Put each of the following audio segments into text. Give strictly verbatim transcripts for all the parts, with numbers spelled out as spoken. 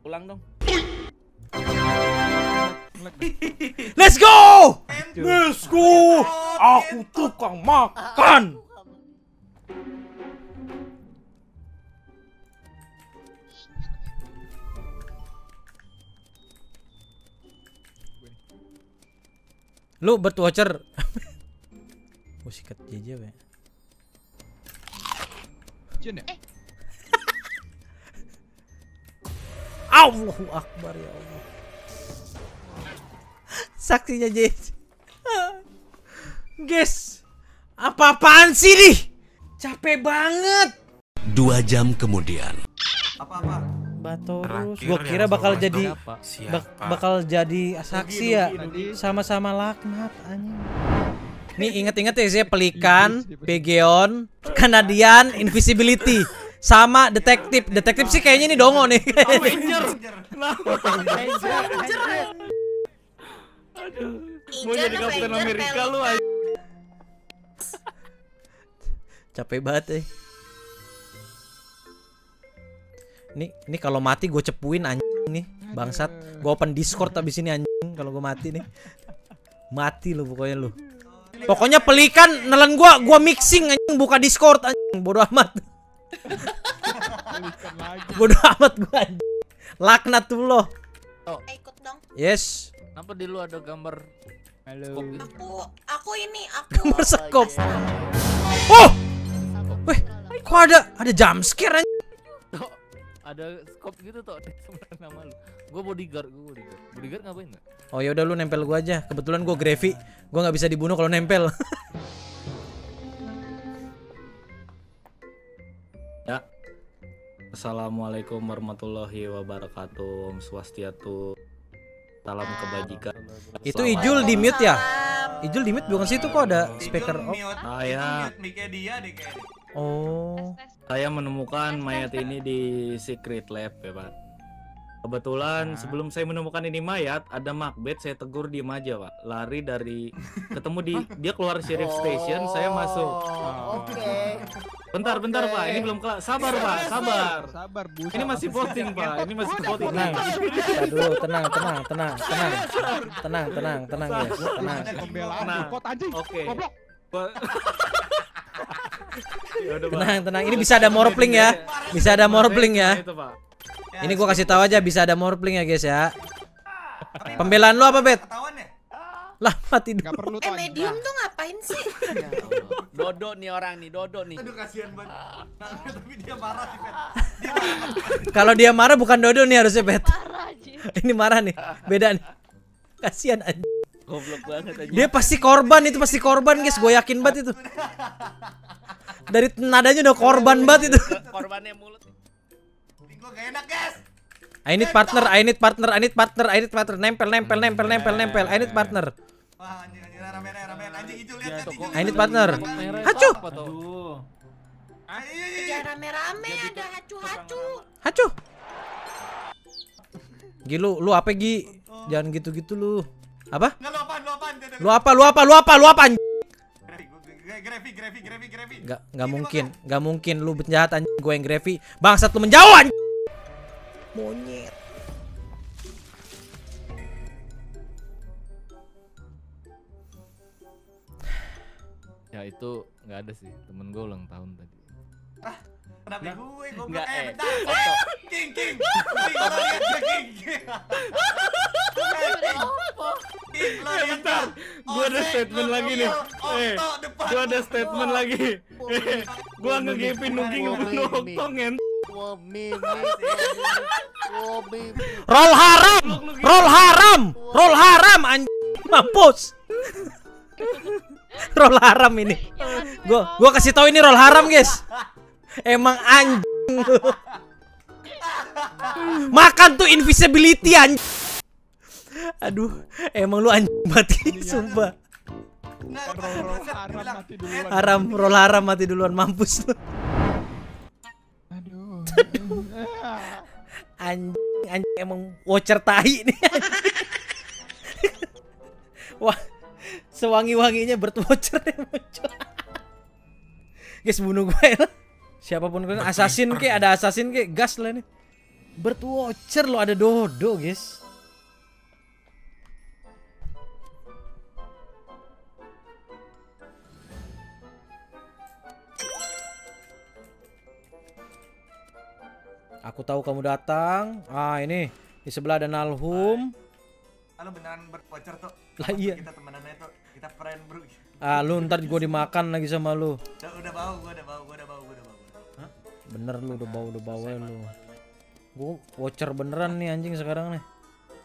Ulang dong. Let's go! Let's go! Aku tukang makan. Lu bird watcher. Oh, sikat J J ya. Jin ya? Allahu Akbar ya Allah. Saksinya J J. Guys, apa-apaan sih nih? Capek banget. Dua jam kemudian. Apa-apa? Batorus, gua kira bakal jadi bak bakal jadi saksi ya. Sama-sama laknat anjing. Nih inget-inget ya saya pelikan, Pegeon, Canadian, Invisibility, sama detektif. Detektif sih kayaknya ini dongo nih. Avenger. Aduh, mau jadi Kapten Amerika lu aja. Capek banget eh. Nih, nih kalau mati gue cepuin anjing nih, bangsat. Gue open Discord abis ini anjing kalau gue mati nih. Mati lu pokoknya lu. Pokoknya pelikan nelen gua, gua mixing anjing, buka Discord anjing. Bodoh amat. Bodoh amat gua anjing. Laknat tuh lo. Oh. Ikut dong. Yes. Kenapa di lu ada gambar? Halo. Aku aku ini aku. Gambar sekop. Oh. Weh, kok ada ada jump scare anjing. Oh, ada scope gitu toh nama lu. Gua bodyguard, gua bodyguard. Bodyguard ngapain enggak? Oh ya udah lu nempel gua aja. Kebetulan gua Gravy. Gua nggak bisa dibunuh kalau nempel. Ya. Assalamualaikum warahmatullahi wabarakatuh. Om Swastiatu. Salam kebajikan. Itu Ijul di mute ya? Ijul di mute bukan sih, itu kok ada speaker off? Ah ya. Oh. Saya menemukan mayat ini di secret lab ya Pak. Kebetulan sebelum saya menemukan ini mayat, ada Macbeth, saya tegur diem aja Pak. Lari dari, ketemu di, dia keluar sheriff station, saya masuk. Oke. Bentar, bentar Pak, ini belum kelar. Sabar Pak, sabar. Sabar, Bu. Ini masih voting Pak, ini masih voting. Tenang. Kita dulu, tenang, tenang, tenang, tenang. Tenang, tenang, tenang guys, tenang. Pembelaan Nah, pot anjing. oke. Goblok. Yaudah, Pak. Tenang, tenang. Ini bisa ada morpling ya. Bisa ada morpling ya. Itu, Pak. Ini gua kasih tahu aja bisa ada morpling ya guys ya. Pembelaan lu apa, Bet? Lah, mati dulu. Enggak perlu Eh, medium tuh ngapain sih? Dodo nih orang nih, Dodo nih. Aduh kasihan banget. Tapi dia marah sih, Bet. Kalau dia marah bukan Dodo nih harusnya, Bet. Ini marah nih. Beda nih. Kasihan anjing. Goblok banget aja. Dia pasti korban, itu pasti korban guys, gue yakin banget itu. Dari nadanya udah korban banget itu. Korbannya mulut. Gue gak enak, guys. I need partner, I need partner, I need partner, I need partner. Nempel, nempel, nempel, nempel, nempel. I need partner. Wah, anjing anjing rame-rame rame anjing Ijul lihat lihat Ijul. I need partner. Hacu. Aduh. Ayo, Jangan rame-rame, ada hacu-hacu. Hacu. Gilu, lu apa Gi? Jangan gitu-gitu lu. Apa? Enggak, lu apaan, lu apaan? Lu apa? Lu apa? Lu apa? Lu apa? Grevi, grevi, grevi, grevi. Gak, gak mungkin, gak mungkin lu penjahat anjing, gue yang Grevi. Bangsat lu menjauh anjing. Monyet. Ya itu nggak ada sih, temen gue ulang tahun tadi. Ah, kenapa gue? Gue Nggak, eh, eh, bentar. Otto. King, king. King, lo lihat gue, king. King, lo Eh, lihat bentar, gue ada statement lagi nih. Eh, gue ada statement lagi. Eh, gue ngegepin nuging Okto ngen. Roll haram, roll haram, roll haram anjing, mampus. Roll haram ini. Gua gua kasih tahu ini roll haram, guys. Emang anjing. Makan tuh invisibility anjing. Aduh, emang lu anjing mati, sumpah. Haram mati duluan. Haram, roll haram mati duluan, mampus lu. Aduh. Anjing, anjing emang watcher tahi nih. Wah, sewangi-wanginya bird watcher yang muncul. Guys, bunuh gue ya. Siapapun kalian, assassin ke, ada assassin ke, gas lah nih. Birdwatcher lo, ada dodo, guys. Aku tahu kamu datang. Ah, ini di sebelah ada Nalhum. Halo, beneran Birdwatcher tuh. Lah iya. Kita temenannya tuh. Kita friend, bro. Ah, lu ntar gue dimakan lagi sama lu. Udah, udah bau, gua udah bau, gua udah bau, gua udah bau. Hah? Bener lu udah bau, udah bau lu. Gue watcher beneran nih anjing sekarang nih.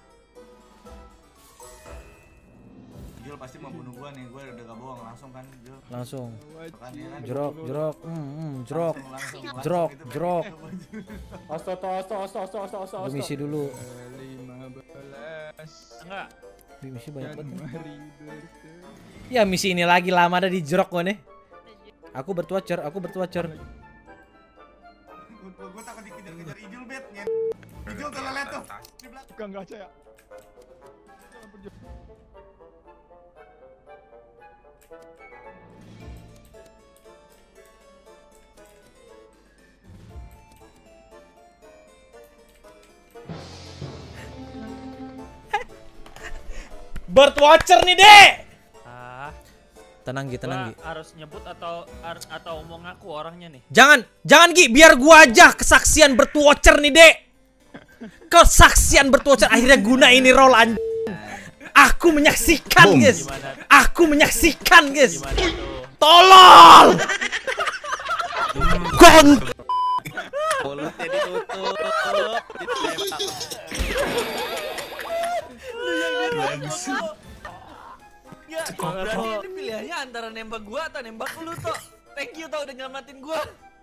Jul pasti mau bunuh gua nih, gua udah gak bohong langsung kan, Jul. Langsung. Kan, ya kan? Jerok, jerok, hmm, hmm, jerok, Langsung, langsung, langsung jerok, gitu, jerok. Astaga, astaga, astaga, astaga, astaga. Gue misi dulu. lima belas Enggak. Ih, misi banyak banget. nih. Januari berke- Ya misi ini lagi lama ada di jerok gue nih. Aku Birdwatcher, aku Birdwatcher. Gua, gua takut dikejar-kejar Ijul, bet. Ngen. Ijul tuh lelet tuh. Di belakang. Bukan gacha ya. Jangan pergi. Birdwatcher nih, Dek. Ah, Tenang Gi, tenang Gi. gua harus nyebut atau ar- atau mau ngaku orangnya nih. Jangan, jangan Gi, biar gua aja kesaksian Birdwatcher nih, Dek. Kesaksian Birdwatcher akhirnya guna ini role anjing. Aku menyaksikan, guys. Gimana? Aku menyaksikan, guys. Gimana tuh? Tolol. Gong. Mulutnya ditutup, ditembak. Ya, berarti ini pilihannya antara nembak gua atau nembak lu toh. Thank you toh udah nyelamatin gua.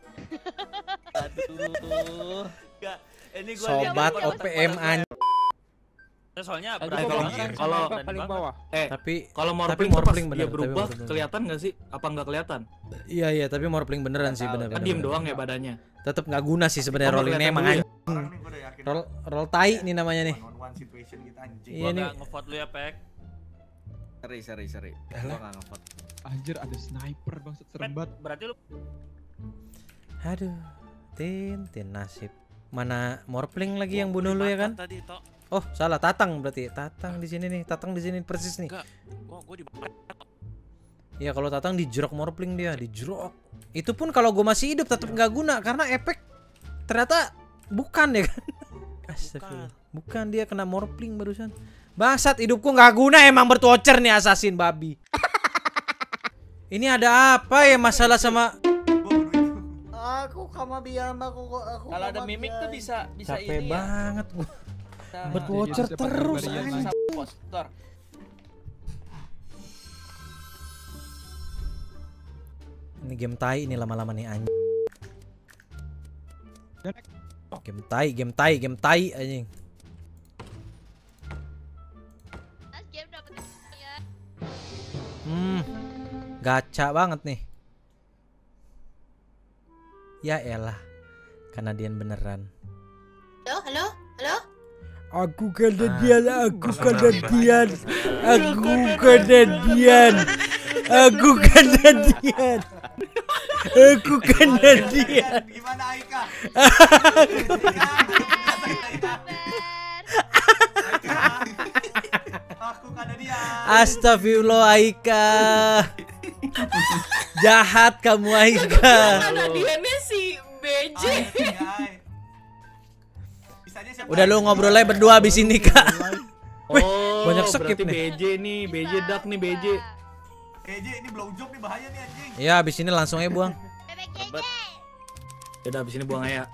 Aduh. Gak, ini gua lihat Sobat di O P M kotak anjing. Soalnya Aduh, berani kalau- banget. kalau- Berani paling banget. bawah. Eh, Tapi kalau tapi morphling tuh pas morphling bener, dia tapi berubah morphling. kelihatan nggak sih? Apa nggak kelihatan? Iya iya, tapi morphling beneran sih, bener Kan bener. diem bener. doang ya badannya. Tetep nggak guna sih sebenarnya Oh, role ini kelihatan emang dulu ya? anjing. Orang nih gua udah yakin. Roll roll tai nih namanya nih. One on one situation kita anjing. Iya Gua nih. nggak ngevote lu ya, Pek. Seri, seri, seri. Gua nggak ngevote. Anjir ada sniper bangsat serem Pek, banget. berarti lu Aduh, tin tin nasib. Mana morphling lagi yang bunuh lu ya kan? Tadi toh. Oh, salah, Tatang berarti. Tatang di sini nih, Tatang di sini persis nih. Enggak. Gua gua dibakar. Iya, kalau Tatang dijerok morphling dia, dijerok. Itu pun kalau gue masih hidup tetap nggak guna karena efek ternyata bukan ya kan? Astagfirullah. Bukan, dia kena morphling barusan. Bangsat, hidupku nggak guna emang Birdwatcher nih, assassin babi. Ini ada apa ya masalah sama Gua bunuh itu. Aku sama biar aku aku. Kalau ada mimik tuh bisa bisa capek ini ya. banget gua. Bisa- Birdwatcher Jadi, terus bisa anjing. bisa poster. Ini game tai ini lama-lama nih anjing. Game tai, game tai, game tai anjing. Game dapet ya. Hmm. Gacha banget nih. Ya elah. Kanadian beneran. Halo, halo, halo. Aku Kanadian, aku Kanadian. Aku Kanadian. Aku Kanadian. Aku Kanadian. Gimana Aika? Aku Kanadian. Astagfirullah Aika. Jahat kamu Aika. Kanadiannya si B J. Bisanya siapa? Udah lu ngobrol aja berdua abis ini Kak. Wih, Oh, banyak skip berarti nih. B J nih, B J Duck nih, B J. K J ini blowjob nih bahaya nih anjing. Ya abis ini langsung aja buang. Bebek Hebat. Jeje. Udah abis ini buang aja.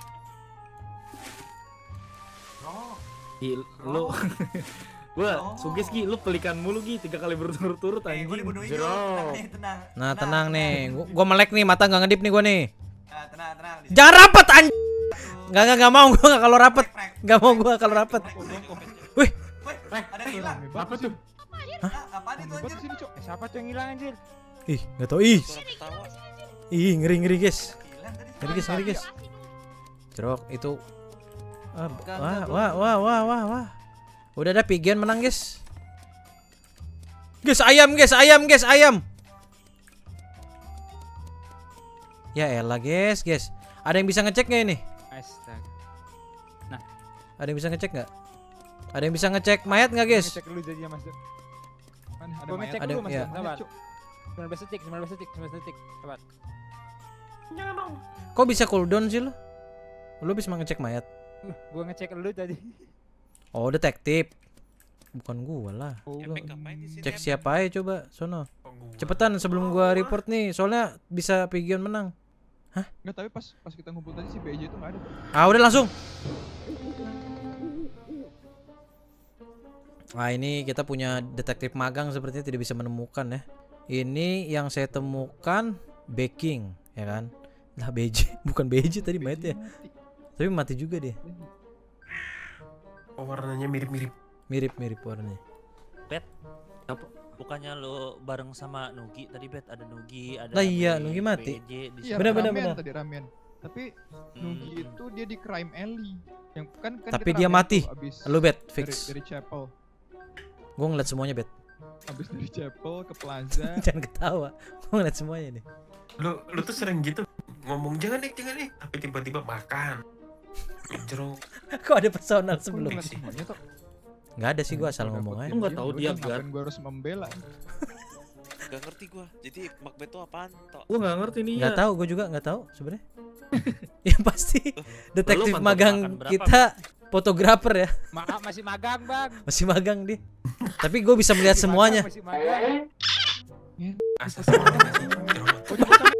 Oh, Gi, lu gua sugis Gi, lu pelikan mulu Gi, tiga kali berturut-turut eh, gua anjing. dibunuh Ijul. Jerok. Tenang nih, tenang. Nah tenang nih, gua, gua melek nih, mata nggak ngedip nih gua nih. Nah, tenang, tenang. Di Jangan rapet anjing. Nggak nggak nggak mau gua nggak kalau rapet. Nggak mau gua kalau rapet. Wih, Wih, ada yang hilang. Apa tuh? Hah? Apaan itu Hebat anjir? sini, Cok. Eh, siapa tuh yang hilang anjir? ih nggak tau ih, Suara ketawa. ih ngeri ngeri guys, Hilang tadi. ngeri guys ngeri guys. Jerok itu. Ah, wah wah wah wah wah wah. Udah ada pigeon menang guys. Guys ayam guys ayam guys ayam. Ya elah guys guys. Ada yang bisa ngecek nggak ini? Astaga. Nah, Ada yang bisa ngecek nggak? Ada yang bisa ngecek mayat nggak guys? Ngecek dulu jadinya Mas. Mana ada Gua mayat? ngecek Ada- dulu Mas. iya. Sabar. sembilan belas detik, sembilan belas detik, sembilan belas detik. Sabar. Kok bisa cooldown sih lo? Lo bisa ngecek mayat? Uh, gua ngecek dulu tadi. Oh detektif. Bukan gua lah. Oh, Lo ngapain di sini? cek siapa aja coba sono. Oh, gua. Cepetan sebelum gua report nih, soalnya bisa Pigion menang. enggak, tapi pas pas kita ngumpul tadi si B J itu enggak ada, Bro. Ah udah langsung. Nah ini kita punya detektif magang sepertinya tidak bisa menemukan ya. Ini yang saya temukan baking ya kan. Lah B J bukan B J tadi mayat ya. Tapi mati juga dia. Oh, warnanya mirip-mirip. Mirip-mirip warnanya. Bet. Bukannya lo bareng sama Nugi tadi Bet, ada Nugi, ada Lah iya, B- Nugi mati. B J di Iya, sana. Bener, bener, ramen bener. tadi ramen. Tapi Nugi Hmm. itu dia di crime alley. Yang kan kan Tapi kita dia ramen mati. tuh abis Lu bet dari, fix. dari chapel. Gue ngeliat semuanya bet. Abis dari chapel ke plaza. Jangan ketawa. Gue ngeliat semuanya nih. Lu lu tuh sering gitu ngomong jangan nih, jangan nih, tapi tiba-tiba makan. Jeruk. Kok ada personal Kok lu sebelum? ngeliat semuanya tuh. Nggak ada sih gue asal ngomong aja. Lu nggak tahu dia Ngapain guard. gua harus membela? Gak ngerti gua. Jadi Macbeth tuh apaan toh? Gua nggak ngerti nih Nggak ya. tahu, gue juga nggak tahu sebenarnya. Ya pasti detektif mantap magang makan berapa, kita fotografer ya. Maaf masih magang, Bang. Masih magang dia. Tapi gue bisa melihat Masih semuanya. magang, Masih magang. Asas. Oh, dia bocah.